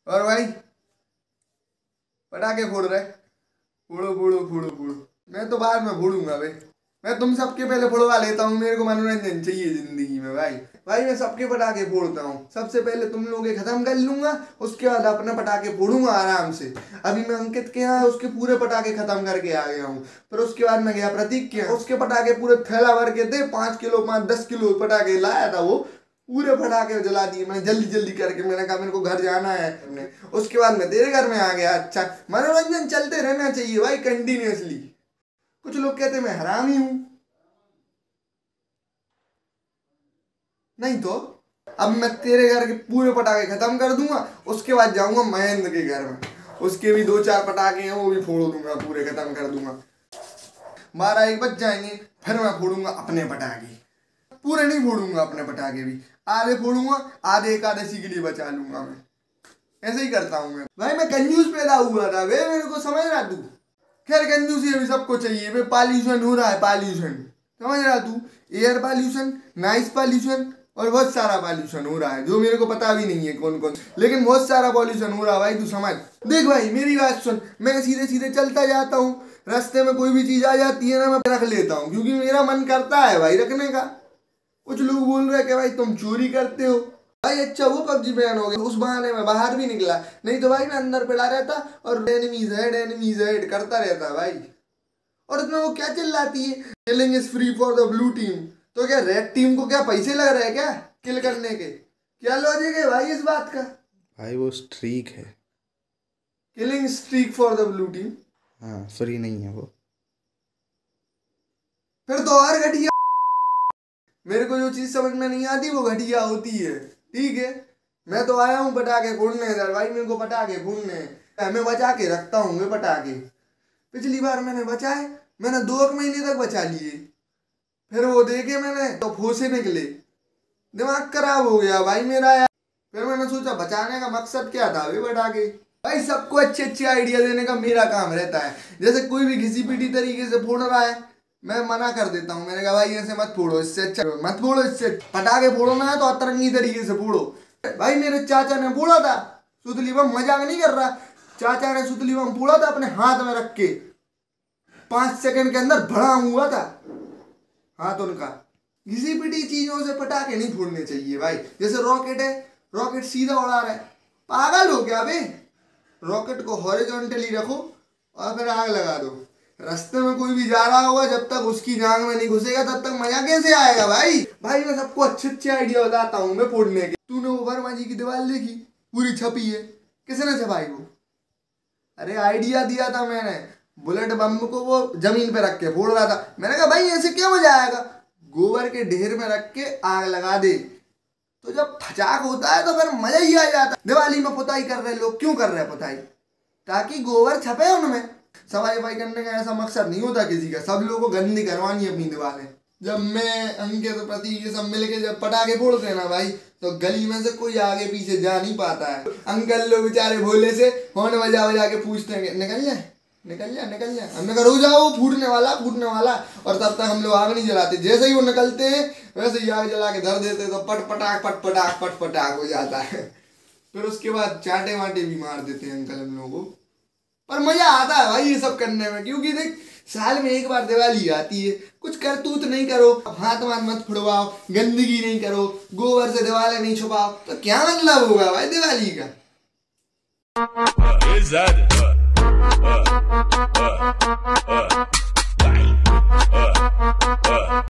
और भाई पटाखे फोड़ रहे, फोड़ो फोड़ो फोड़ो फोड़ो। मैं तो बाद में फोड़ूंगा भाई, मैं तुम सबके पहले फोड़वा लेता हूँ। मेरे को मनोरंजन चाहिए जिंदगी में भाई। भाई मैं सबके पटाखे फोड़ता हूँ, सबसे पहले तुम लोग खत्म कर लूंगा, उसके बाद अपने पटाखे फोड़ूंगा आराम से। अभी मैं अंकित के यहाँ उसके पूरे पटाखे खत्म करके आ गया हूँ। फिर उसके बाद मैं गया प्रतीक के यहाँ, उसके पटाखे पूरे थैला भर के थे, 5 किलो 10 किलो पटाखे लाया था। वो पूरे पटाखे जला दिए मैंने जल्दी जल्दी करके। मैंने कहा मेरे को घर जाना है। उसके बाद मैं तेरे घर में आ गया। अच्छा, मनोरंजन चलते रहना चाहिए भाई कंटिन्यूअसली। कुछ लोग कहते मैं हरामी हूं, नहीं तो अब मैं तेरे घर के पूरे पटाखे खत्म कर दूंगा, उसके बाद जाऊंगा महेंद्र के घर में, उसके भी 2-4 पटाखे हैं वो भी फोड़ दूंगा, पूरे खत्म कर दूंगा। 12-1 बज जाएंगे, फिर मैं फोड़ूंगा अपने पटाखे। पूरे नहीं फोड़ूंगा अपने पटाखे, भी आधे फोड़ूंगा, आधे एकादशी के लिए बचा लूंगा। मैं ऐसे ही करता हूँ मैं भाई। मैं कंजूस पैदा हुआ था वे, मेरे को समझ रहा तू। खैर कंजूसी अभी सबको चाहिए वे। पॉल्यूशन हो रहा है, पॉल्यूशन समझ रहा तू। एयर पॉल्यूशन, नॉइस पॉल्यूशन और बहुत सारा पॉल्यूशन हो रहा है, जो मेरे को पता भी नहीं है कौन कौन, लेकिन बहुत सारा पॉल्यूशन हो रहा है भाई, तू समझ। देख भाई मेरी बात सुन, मैं सीधे सीधे चलता जाता हूँ, रास्ते में कोई भी चीज आ जाती है ना, मैं रख लेता हूँ, क्योंकि मेरा मन करता है भाई रखने का। कुछ लोग बोल रहे हैं कि भाई तुम चोरी करते हो भाई। अच्छा वो पबजी बैन हो गया, उस बहाने में बाहर भी निकला, नहीं तो भाई मैं अंदर पड़ा रहता और एनिमीज हेड करता रहता भाई। और उसमें वो क्या चिल्लाती है, killing is free for the blue team. तो क्या रेड टीम को क्या पैसे लग रहे हैं क्या किल करने के? क्या लॉजिक है भाई इस बात का? भाई वो स्ट्रीक है, killing streak for the blue team. हाँ फ्री नहीं है वो। फिर तो और घटिया। मेरे को जो चीज समझ में नहीं आती वो घटिया होती है, ठीक है। मैं तो आया हूँ पटाखे फोड़ने इधर भाई, मेरे को पटाखे फोड़ने मैं बचा के रखता हूँ वे पटाखे। पिछली बार मैंने बचाए, मैंने 2 महीने तक बचा लिए, फिर वो देखे मैंने तो फोसे निकले, दिमाग खराब हो गया भाई मेरा यार। फिर मैंने सोचा बचाने का मकसद क्या था वे पटाखे। भाई सबको अच्छे अच्छे आइडिया देने का मेरा काम रहता है। जैसे कोई भी घिसी पीटी तरीके से फोड़ रहा है, मैं मना कर देता हूँ। मैंने कहा भाई ऐसे मत फोड़ो, इससे अच्छा मत फोड़ो, इससे पटाखे फोड़ना है तो अतरंगी तरीके से फोड़ो। भाई मेरे चाचा ने फोड़ा था सुतली बम, मजाक नहीं कर रहा। चाचा ने सुतली बम फोड़ा था अपने हाथ में रख के, 5 सेकंड के अंदर भड़ा हुआ था हाथ उनका। घिसी पिटी चीजों से पटाखे नहीं फोड़ने चाहिए भाई। जैसे रॉकेट है, रॉकेट सीधा उड़ा रहा है, पागल हो क्या बे? रॉकेट को हॉरिजॉन्टली रखो और फिर आग लगा दो। रास्ते में कोई भी जा रहा होगा, जब तक उसकी जांग में नहीं घुसेगा तब तक मजा कैसे आएगा भाई? भाई मैं सबको अच्छे अच्छे आइडिया बताता हूँ मैं फोड़ने के। तूने वो वर्मा जी की दीवार देखी, पूरी छपी है, किसने छपाई वो? अरे आइडिया दिया था मैंने, बुलेट बम को वो जमीन पे रख के फोड़ रहा था। मैंने कहा भाई ऐसे क्या मजा आएगा, गोबर के ढेर में रख के आग लगा दे, तो जब फचाक होता है तो फिर मजा ही आ जाता। दिवाली में पुताई कर रहे लोग, क्यों कर रहे हैं पुताई? ताकि गोबर छपे उनमें। सफाई वफाई करने का ऐसा मकसद नहीं होता किसी का, सब लोगों को गंदी करवानी है अपनी दीवारें। जब मैं अंकित प्रतीक ये सब मिलके जब पटाखे फोड़ते हैं ना भाई, तो गली में से कोई आगे पीछे जा नहीं पाता है। अंकल लोग बेचारे भोले से हॉर्न बजा बजा के पूछते हैं निकल जाए निकल जाए निकल जाए। हमने कहा रुक जाओ, फूटने वाला फूटने वाला। और तब तक हम लोग आग नहीं जलाते, जैसे ही वो निकलते हैं वैसे ही आग जला के धर देते, तो पट पटाख हो जाता है। फिर उसके बाद चाटे वाटे भी मार देते हैं अंकल हम लोगों को। पर मजा आता है भाई ये सब करने में, क्योंकि देख साल में एक बार दिवाली आती है। कुछ करतूत नहीं करो, हाथ वाथ मत फुड़वाओ, गंदगी नहीं करो, गोबर से दिवाले नहीं छुपाओ, तो क्या मतलब होगा भाई दिवाली का?